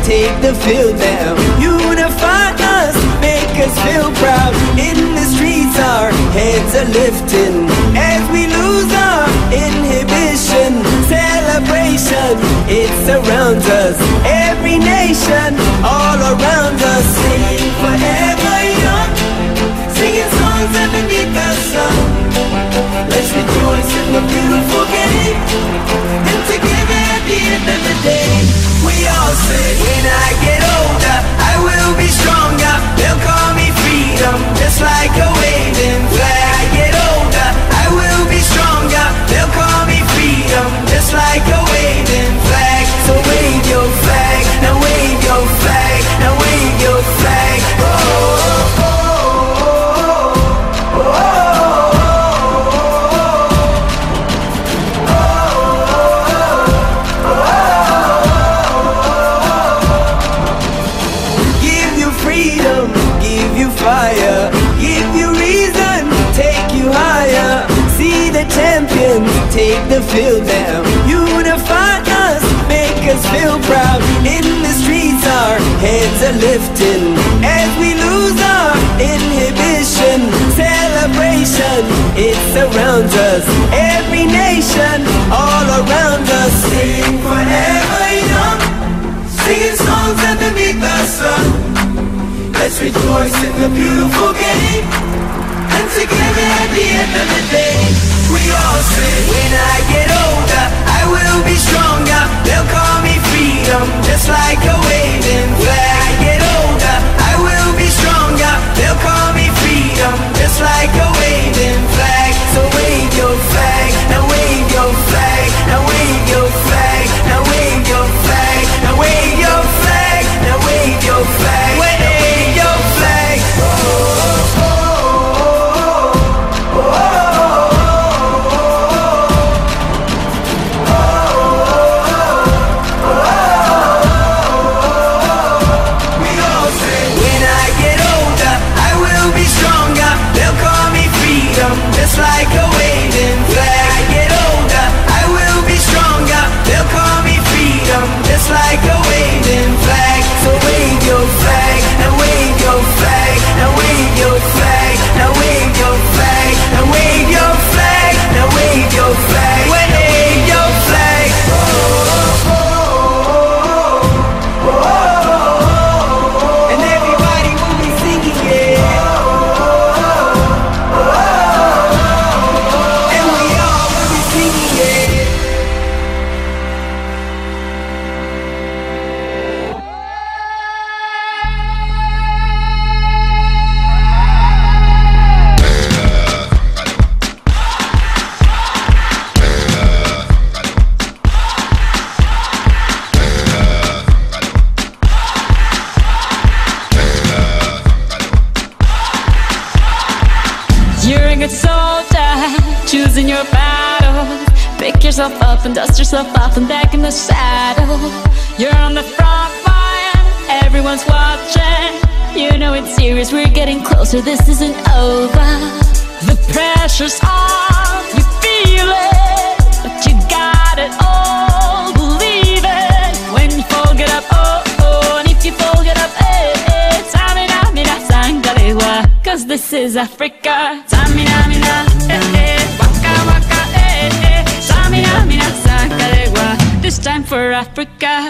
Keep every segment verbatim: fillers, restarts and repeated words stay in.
take the field now. Unify us, make us feel proud. In the streets our heads are lifting as we lose our inhibition. Celebration, it surrounds us. Every nation, all around us. Sing forever young, singing songs underneath the sun. Let's rejoice in the beautiful game, and together at the end of the day, we all say, when I get older, I will be stronger. They'll call me freedom, just like a waving flag. I get older, I will be stronger. They'll call me freedom, just like a waving flag. So wave your flag, now wave your flag, now wave your flag. Oh, oh, oh. Fire, give you reason, take you higher. See the champions, take the field now. Unify us, make us feel proud. In the streets our heads are lifting as we lose our inhibition. Celebration, it surrounds us. Every nation, all around us. Sing forever young, singing songs underneath the sun. Let's rejoice in the beautiful game, and together at the end of the day, we all say, when I get older, I will be stronger. They'll call me freedom, just like a waving flag. I get older, I will be stronger. They'll call me freedom, just like a waving flag. So wave your flag, now wave your flag, now wave your flag, now wave your flag, now wave your flag, now wave your flag. Just like a waving flag. I get older, I will be stronger. They'll call me freedom, just like a waving flag. So wave your flag, now wave your flag, now wave your flag, now wave your flag, now wave your flag, now wave your flag, wave your flag. Oh, oh, oh, oh, oh. And everybody will be singing, yeah. Choosing your battle, pick yourself up and dust yourself off and back in the saddle. You're on the front line, everyone's watching. You know it's serious, we're getting closer, this isn't over. The pressure's on, you feel it, but you got it all, believe it. When you fall, get up, oh, oh, and if you fall, get up, eh, eh. Tamina, mina, sangalewa, cause this is Africa. Tamina, mina, eh, eh. This time for Africa.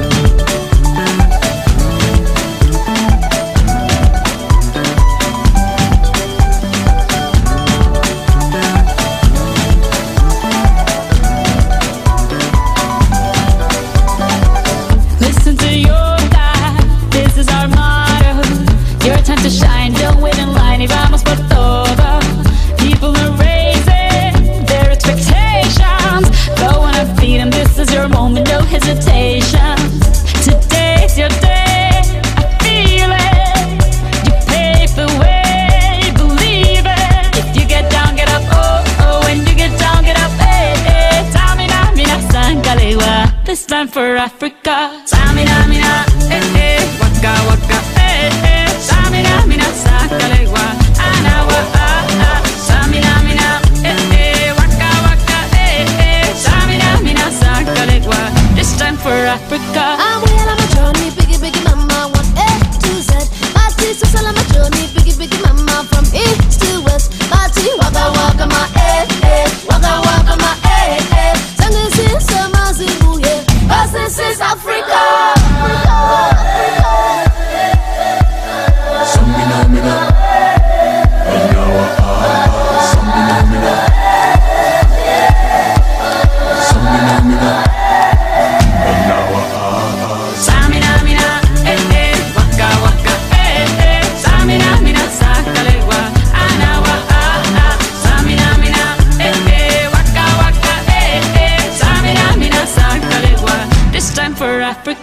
Listen to your God, this is our motto. Your time to shine, don't wait in line. Y vamos por todo. People are raising their expectations. Go on and feed them, this is your moment, no hesitation. Today's your day, I feel it. You pave the way, believe it. If you get down, get up, oh, oh. When you get down, get up, eh, eh. Tamina, mina, sangalewa. This time for Africa. Tamina, mina, eh, eh. Waka, waka, eh, eh. Tamina, mina, sangalewa. Anawa, ah, ah. Tamina, mina, eh, eh. Waka, waka, eh, eh. Tamina, mina, sangalewa. This time for Africa. I'm well on my journey, big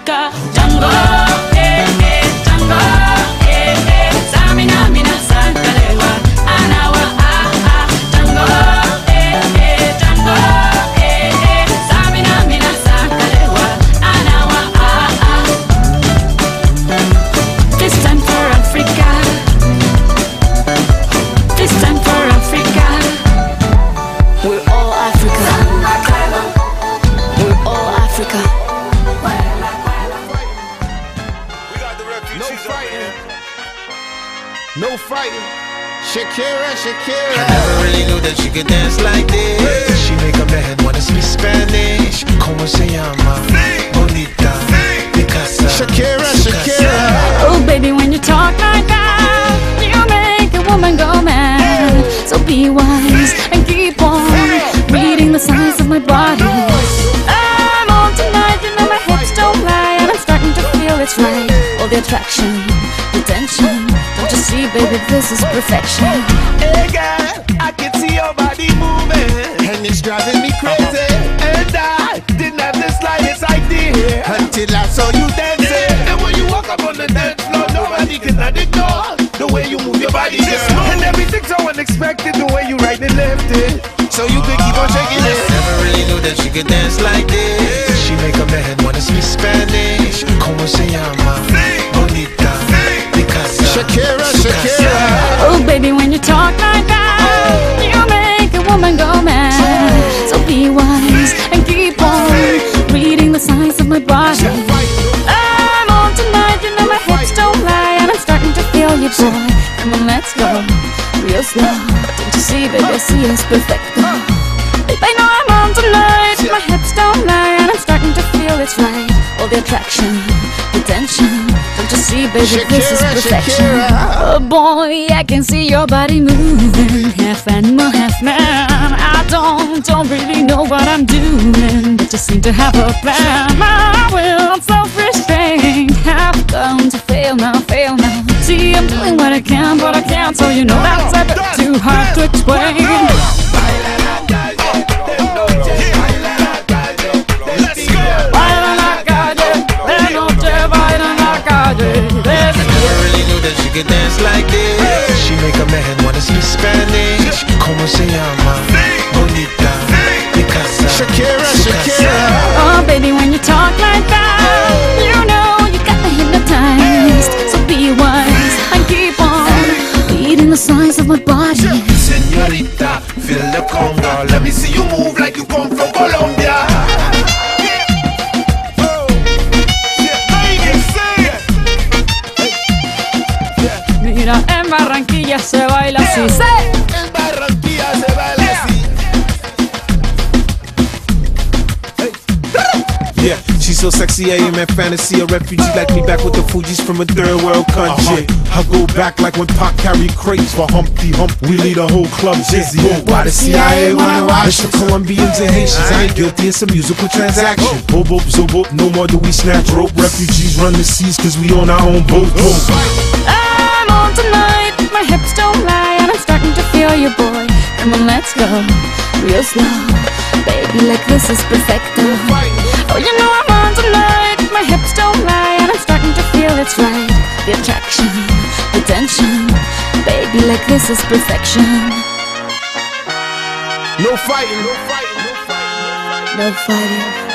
Africa. Django, eh, eh, Django, eh, eh. Samina, mina, sankalewa, anawa, ah, ah. Django, eh, eh, Django, eh, eh. Samina, mina, sankalewa, anawa, ah, ah. This time for Africa. This time for Africa. We're all Africa. We're all Africa. No fighting. No fighting. Shakira, Shakira. I never really knew that she could dance like this. She make a man wanna speak Spanish. Como se llama? Bonita. Picasa. Shakira, Shakira. Oh baby, when you talk like that, you make a woman go mad. So be wise and keep on reading the signs of my body. I'm on tonight, you know my hips don't lie, and I'm starting to feel it's right. All the attraction, the tension. Don't you see, baby, this is perfection. Hey girl, I can see your body moving, and it's driving me crazy. And I didn't have the slightest idea until I saw you dancing. And when you walk up on the dance floor, nobody can ignore the way you move your body, girl. And everything's so unexpected, the way you right and left it. So you could keep on shaking it. Never really knew that she could dance like this. She make a man wanna speak Spanish. Como se llama? Bonita. Picasa. Shakira, Shakira. Oh baby, when you talk like that, you make a woman go mad. So be wise and keep on reading the signs of my body. I'm on tonight, you know my hips don't lie, and I'm starting to feel you, boy. Come on, let's go real slow. Don't you see, baby, I see it's perfect. Babe, I know I'm on tonight, my hips don't lie, and I'm starting to feel it's right. All the attraction, the tension. Don't you see, baby, this is perfection. Oh boy, I can see your body moving, half animal, half man. I don't, don't really know what I'm doing, but just seem to have a plan. My will, self-restraint, have come to fail now, fail now. See, I'm doing what I can, but I can't, so you know that's a bit too hard to explain. She could dance like this. She make a man wanna speak Spanish. Como se llama? Bonita. Picasa. Shakira, Shakira. Oh baby, when you talk like that, you know you got me hypnotized. So be wise and keep on reading the signs of my body. Señorita, feel the conga. Let me see you move like you come from Colombia. Mira, en Barranquilla se baila así. En Barranquilla se baila así. Yeah, she's so sexy, I am in fantasy. A refugee like me back with the Fugees from a third world country. Uh-huh. I go back like when Pac carried crates for Humpty Hump. We lead a whole club dizzy. Why the C I A wanna watch the Colombians and Haitians? I ain't guilty, it's a musical transaction. Boop, boop, zo, boop, no more do we snatch rope. Refugees run the seas cause we on our own boat. I'm on tonight, my hips don't lie, and I'm starting to feel you, boy. Come on, let's go real slow. Baby, like this is perfecto. Oh, you know I'm on tonight, my hips don't lie, and I'm starting to feel it's right. The attraction, the tension. Baby, like this is perfection. No fighting, no fighting, no fighting. No fighting.